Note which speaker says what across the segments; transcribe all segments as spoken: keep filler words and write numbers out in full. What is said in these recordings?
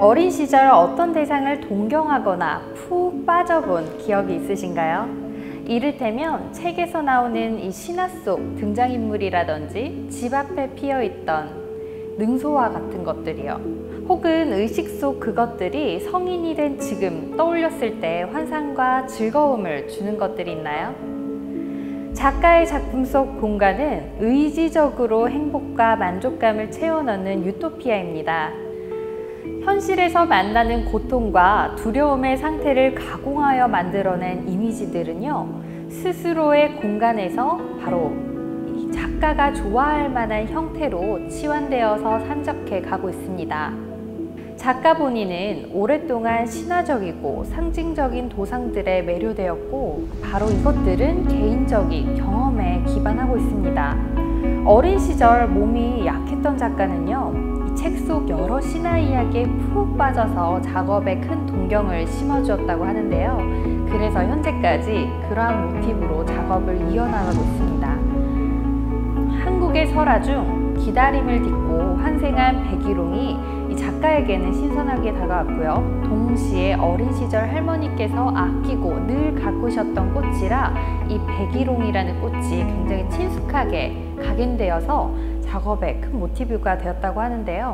Speaker 1: 어린 시절 어떤 대상을 동경하거나 푹 빠져본 기억이 있으신가요? 이를테면 책에서 나오는 이 신화 속 등장인물이라든지 집 앞에 피어있던 능소와 같은 것들이요. 혹은 의식 속 그것들이 성인이 된 지금 떠올렸을 때 환상과 즐거움을 주는 것들이 있나요? 작가의 작품 속 공간은 의지적으로 행복과 만족감을 채워넣는 유토피아입니다. 현실에서 만나는 고통과 두려움의 상태를 가공하여 만들어낸 이미지들은요, 스스로의 공간에서 바로 이 작가가 좋아할 만한 형태로 치환되어서 산적해 가고 있습니다. 작가 본인은 오랫동안 신화적이고 상징적인 도상들에 매료되었고, 바로 이것들은 개인적인 경험에 기반하고 있습니다. 어린 시절 몸이 약했던 작가는요, 책 속 여러 신화 이야기에 푹 빠져서 작업에 큰 동경을 심어주었다고 하는데요. 그래서 현재까지 그러한 모티브로 작업을 이어나가고 있습니다. 한국의 설화 중 기다림을 딛고 환생한 백일홍이 이 작가에게는 신선하게 다가왔고요. 동시에 어린 시절 할머니께서 아끼고 늘 가꾸셨던 꽃이라 이 백일홍이라는 꽃이 굉장히 친숙하게 각인되어서 작업에 큰 모티브가 되었다고 하는데요.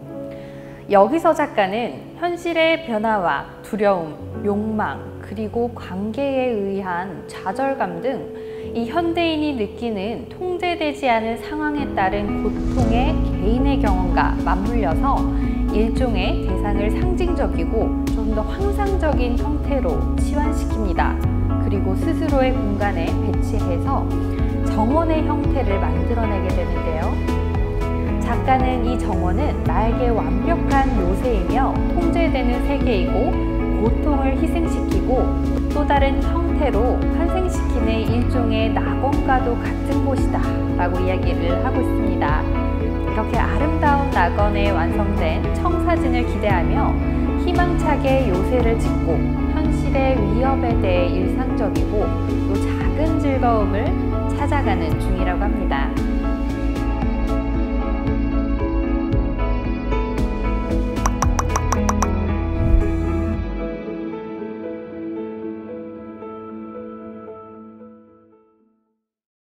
Speaker 1: 여기서 작가는 현실의 변화와 두려움, 욕망, 그리고 관계에 의한 좌절감 등 이 현대인이 느끼는 통제되지 않은 상황에 따른 고통의 개인의 경험과 맞물려서 일종의 대상을 상징적이고 좀 더 환상적인 형태로 치환시킵니다. 그리고 스스로의 공간에 배치해서 정원의 형태를 만들어내게 되는데요. 작가는 이 정원은 나에게 완벽한 요새이며 통제되는 세계이고 고통을 희생시키고 또 다른 형태로 환생시키는 일종의 낙원과도 같은 곳이다 라고 이야기를 하고 있습니다. 이렇게 아름다운 낙원에 완성된 청사진을 기대하며 희망차게 요새를 짓고 현실의 위협에 대해 일상적이고 또 작은 즐거움을 찾아가는 중이라고 합니다.